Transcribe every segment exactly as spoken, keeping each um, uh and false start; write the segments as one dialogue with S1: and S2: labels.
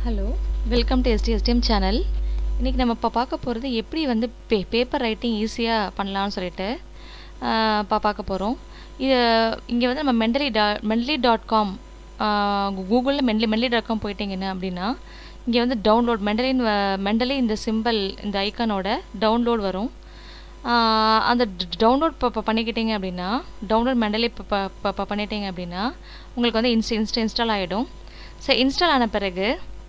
S1: Hello, welcome to STSTM channel. இன்றைக்கி நம்ம இப்போ பார்க்க போகிறது எப்படி வந்து பே பேப்பர் ரைட்டிங் ஈஸியாக பண்ணலான்னு சொல்லிட்டு பா பார்க்க போகிறோம். இது இங்கே வந்து நம்ம மெண்டலி டா மெண்டலி டாட் காம் கூகுளில் மெண்டலி மெண்டலி டாட் காம் போயிட்டீங்கன்னா அப்படின்னா இங்கே வந்து டவுன்லோட் மெண்டலின் மெண்டலி இந்த சிம்பிள் இந்த ஐக்கானோட டவுன்லோட் வரும். அந்த டவுன்லோட் இப்போ பண்ணிக்கிட்டீங்க அப்படின்னா டவுன்லோட் மெண்டலி இப்போ பண்ணிட்டீங்க அப்படின்னா உங்களுக்கு வந்து இன்ஸ்ட் இன்ஸ்ட் இன்ஸ்டால் ஆகிடும். ஸோ இன்ஸ்டால் ஆன பிறகு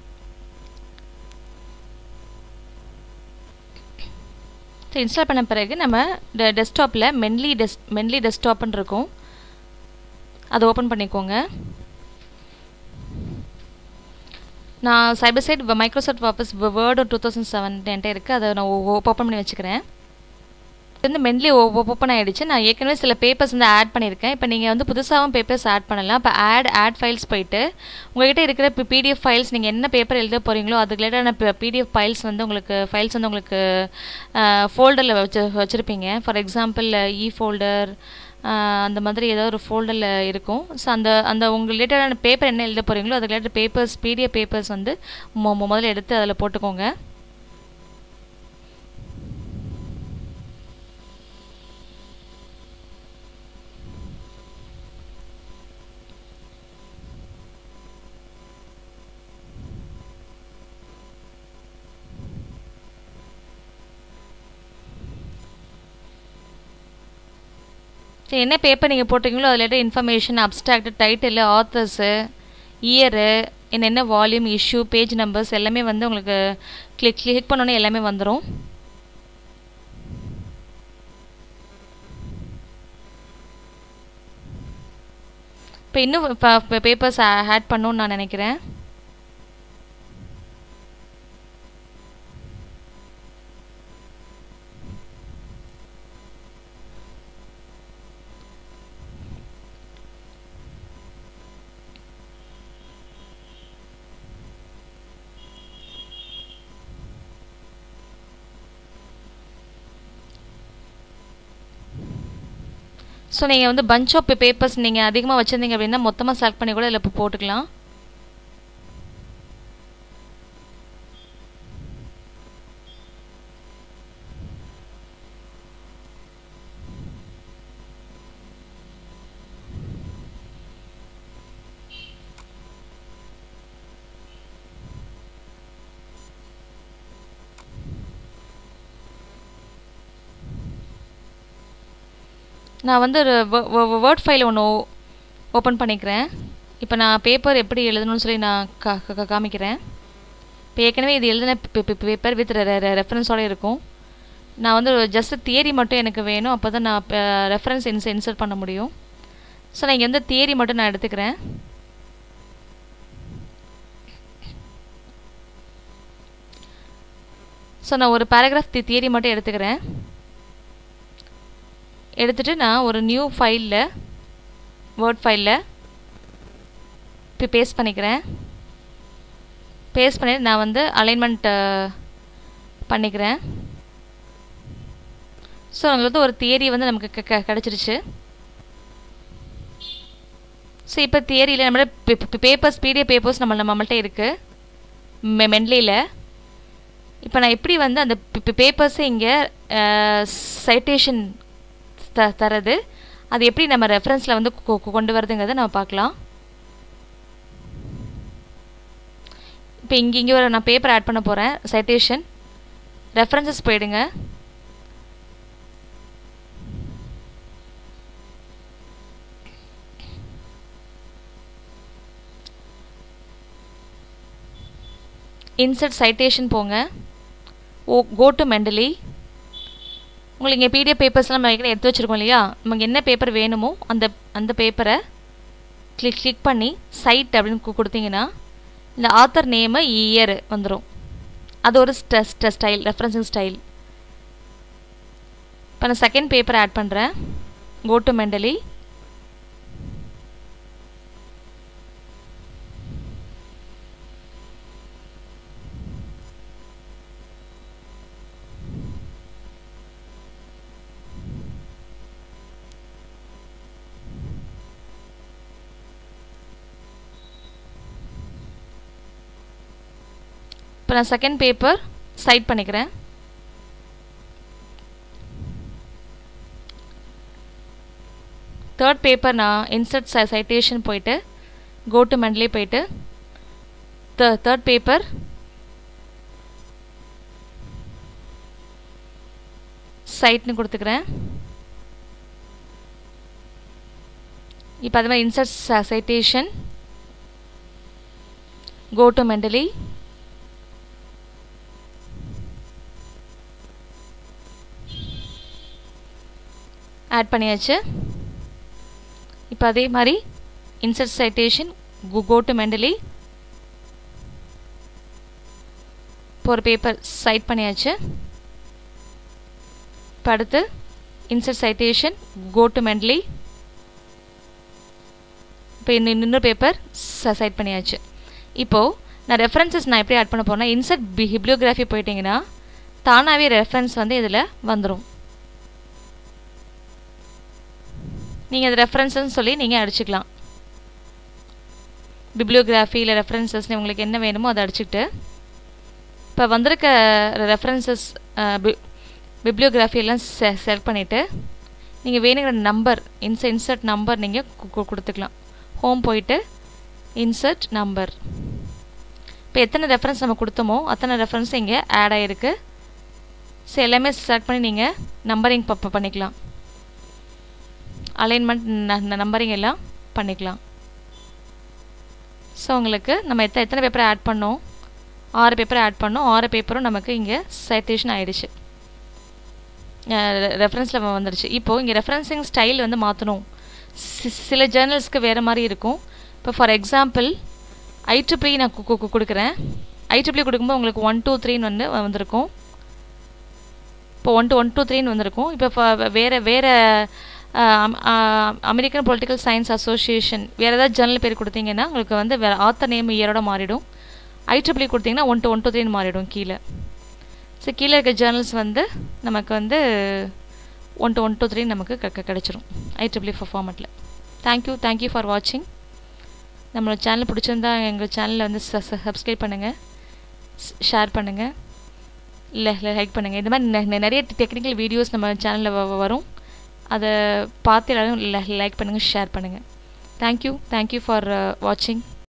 S1: ஸோ இன்ஸ்டால் பண்ண பிறகு நம்ம டெ டெஸ்க்டாப்பில் மென்லி டெஸ் மென்லி டெஸ்க்டாப்னு இருக்கும், அதை ஓப்பன் பண்ணிக்கோங்க. நான் cyber side Microsoft Office Word two thousand seven என்கிட்ட இருக்குது, அதை நான் ஓப்பன் பண்ணி வச்சுக்கிறேன். வந்து மென்லி ஓப்பன் ஆகிடுச்சு. நான் ஏற்கனவே சில பேப்பர்ஸ் வந்து ஆட் பண்ணியிருக்கேன். இப்போ நீங்கள் வந்து புதுசாகவும் பேப்பர்ஸ் ஆட் பண்ணலாம். இப்போ ஆட் ஆட் ஃபைல்ஸ் போயிட்டு உங்கள்கிட்ட இருக்கிற இப்போ பிடிஎஃப் ஃபைல்ஸ் நீங்கள் என்ன பேப்பர் எழுத போகிறீங்களோ அதுக்கு ரிலேட்டான பிடிஎஃப் ஃபைல்ஸ் வந்து உங்களுக்கு ஃபைல்ஸ் வந்து உங்களுக்கு ஃபோல்டரில் வச்சு வச்சுருப்பீங்க. ஃபார் எக்ஸாம்பிள் இ ஃபோல்டர் அந்த மாதிரி ஏதோ ஒரு ஃபோல்டரில் இருக்கும். ஸோ அந்த அந்த உங்கள் ரிலேட்டடான பேப்பர் என்ன எழுத போகிறீங்களோ அதுக்கு ரிலேட்டட் பேப்பர்ஸ் பிடிஎஃப் பேப்பர்ஸ் வந்து முதல்ல எடுத்து அதில் போட்டுக்கோங்க. சரி, என்ன பேப்பர் நீங்கள் போட்டிங்களோ அதில் information, abstract, title, authors, year, என்னென்ன வால்யூம், இஷ்யூ, பேஜ் நம்பர்ஸ் எல்லாமே வந்து உங்களுக்கு கிளிக் கிளிக் பண்ணோன்னே எல்லாமே வந்துடும். இப்போ இன்னும் பேப்பர்ஸ் ஆட் பண்ணணுன்னு நான் நினைக்கிறேன். ஸோ நீங்கள் வந்து பஞ்ச் ஆஃப் பேப்பர்ஸ் நீங்கள் அதிகமாக வச்சுருந்தீங்க அப்படின்னா மொத்தமாக செலக்ட் பண்ணி கூட இதில் இப்போ போட்டுக்கலாம். நான் வந்து ஒரு வேர்ட் ஃபைல் ஒன்று ஓப்பன் பண்ணிக்கிறேன். இப்போ நான் பேப்பர் எப்படி எழுதணும்னு சொல்லி நான் கா காமிக்கிறேன். இப்போ ஏற்கனவே இது எழுதின பேப்பர் வித் ரெஃபரன்ஸோடு இருக்கும். நான் வந்து ஜஸ்ட் தியரி மட்டும் எனக்கு வேணும், அப்போ தான் நான் ரெஃபரன்ஸ் இன்ஸ் இன்சர்ட் பண்ண முடியும். ஸோ நான் இங்கே வந்து தியரி மட்டும் நான் எடுத்துக்கிறேன். ஸோ நான் ஒரு பேராகிராஃப் தி தியரி மட்டும் எடுத்துக்கிறேன். எடுத்துகிட்டு நான் ஒரு நியூ ஃபைலில் வேர்ட் ஃபைலில் இப்போ பேஸ்ட் பண்ணிக்கிறேன். பேஸ்ட் பண்ணிட்டு நான் வந்து அலைன்மெண்ட் பண்ணிக்கிறேன். ஸோ நம்மளுக்கு வந்து ஒரு தியரி வந்து நமக்கு க கிடச்சிருச்சு. ஸோ இப்போ தியரியில் நம்மளோட பேப்பர்ஸ் பிடிஎஃப் பேப்பர்ஸ் நம்ம நம்மள்கிட்ட இருக்குது மெ மென்லியில். இப்போ நான் எப்படி வந்து அந்த பேப்பர்ஸை இங்கே சைட்டேஷன் த தரது அது எப்படி நம்ம ரெஃபரன்ஸில் வந்து கொண்டு வரதுங்கிறத நம்ம பார்க்கலாம். இப்போ இங்கே இங்கே ஒரு நான் பேப்பர் ஆட் பண்ண போகிறேன். சைட்டேஷன் ரெஃபரன்சஸ் போயிடுங்க. இன்சர்ட் சைட்டேஷன் போங்க. Oh go to Mendeley. உங்களுக்கு இங்கே பிடிஎஃப் பேப்பர்ஸ்லாம் நம்ம ஏற்கனவே எடுத்து வச்சுருக்கோம் இல்லையா, நமக்கு என்ன பேப்பர் வேணுமோ அந்த அந்த பேப்பரை கிளிக் கிளிக் பண்ணி சைட் அப்படின்னு கொடுத்தீங்கன்னா இந்த ஆத்தர் நேமு இயர் வந்துடும். அது ஒரு ஸ்ட ஸ்டைல் ரெஃபரன்சிங் ஸ்டைல். இப்போ நான் செகண்ட் பேப்பர் ஆட் பண்ணுறேன். Go to Mendeley. இப்போ நான் செகண்ட் பேப்பர் சைட் பண்ணிக்கிறேன். தேர்ட் பேப்பர் நான் இன்சர்ட் சைட்டேஷன் போயிட்டு கோ டு மெண்டலி போயிட்டு தேர்ட் பேப்பர் சைட்னு கொடுத்துக்கிறேன். இப்போ அது மாதிரி insert citation go to Mendeley add பண்ணியாச்சு. இப்போ அதே மாதிரி insert citation go to Mendeley இப்போ ஒரு பேப்பர் சைட் பண்ணியாச்சு. இப்போ அடுத்து insert citation go to Mendeley இப்போ இன்னும் இன்னொரு பேப்பர் சைட் பண்ணியாச்சு. இப்போது நான் ரெஃபரன்சஸ் நான் எப்படி ஆட் பண்ண போகிறேன்னா இன்சர்ட் பிப்ளியோகிராஃபி போயிட்டிங்கன்னா தானாகவே ரெஃபரன்ஸ் வந்து இதில் வந்துடும். நீங்கள் அது ரெஃபரன்ஸ்ன்னு சொல்லி நீங்கள் அடிச்சுக்கலாம். பிப்ளியோகிராஃபி இல்லை ரெஃபரன்சஸ்னு உங்களுக்கு என்ன வேணுமோ அதை அடிச்சுக்கிட்டு இப்போ வந்திருக்க ரெஃபரன்சஸ் பிப்ளியோகிராஃபி எல்லாம் செ செலக்ட் பண்ணிவிட்டு நீங்கள் வேணுங்கிற நம்பர் இன்ச இன்சர்ட் நம்பர் நீங்கள் கொடுத்துக்கலாம். ஹோம் போயிட்டு இன்சர்ட் நம்பர் இப்போ எத்தனை ரெஃபரன்ஸ் நம்ம கொடுத்தோமோ அத்தனை ரெஃபரன்ஸ் இங்கே ஆட் ஆகிருக்கு. ஸோ எல்லாமே செலக்ட் பண்ணி நீங்கள் நம்பரிங் ப பண்ணிக்கலாம். அலைன்மெண்ட் நம்பரிங் எல்லாம் பண்ணிக்கலாம். ஸோ உங்களுக்கு நம்ம எத்தனை எத்தனை பேப்பரை ஆட் பண்ணோம் ஆறு பேப்பரை ஆட் பண்ணோம். ஆறு பேப்பரும் நமக்கு இங்கே சைட்டேஷன் ஆகிடுச்சு, ரெஃபரன்ஸில் வந்துடுச்சு. இப்போது இங்கே ரெஃபரன்சிங் ஸ்டைல் வந்து மாற்றணும். சில ஜேர்னல்ஸ்க்கு வேறு மாதிரி இருக்கும். இப்போ ஃபார் எக்ஸாம்பிள் ஐ ட்ரிபிள் நான் கொடுக்குறேன். ஐ ட்ரிபிள் கொடுக்கும்போது உங்களுக்கு ஒன் டூ த்ரீன்னு வந்து வந்திருக்கும். இப்போ ஒன் டூ ஒன் டூ த்ரீன்னு வந்திருக்கும். இப்போ வேறு வேறு அமெரிக்கன் பொலிட்டிக்கல் சயின்ஸ் அசோசியேஷன் வேறு ஏதாவது ஜேர்னல் பேர் கொடுத்தீங்கன்னா உங்களுக்கு வந்து வேறு ஆத்தர் நேம் இயரோட மாறிடும். ஐ ட்ரிபிள் கொடுத்தீங்கன்னா ஒன் டூ ஒன் டூ த்ரீன்னு மாறிடும் கீழே. ஸோ கீழே இருக்க ஜேர்னல்ஸ் வந்து நமக்கு வந்து one two one two three நமக்கு க கிடச்சிரும் ஐ ட்ரிபிள் ஃபார்மேட்டில். தேங்க்யூ தேங்க்யூ ஃபார் வாட்சிங். நம்மளோட சேனல் பிடிச்சிருந்தா எங்கள் சேனலில் வந்து சப்ஸ்கிரைப் பண்ணுங்கள், ஷேர் பண்ணுங்கள், இல்லை லைக் பண்ணுங்கள். இந்த மாதிரி நிறைய டெக்னிக்கல் வீடியோஸ் நம்ம சேனலில் வரும். அதை பார்த்து எல்லாரும் லைக் பண்ணுங்கள், ஷேர் பண்ணுங்கள். தேங்க்யூ தேங்க்யூ ஃபார் வாட்சிங்.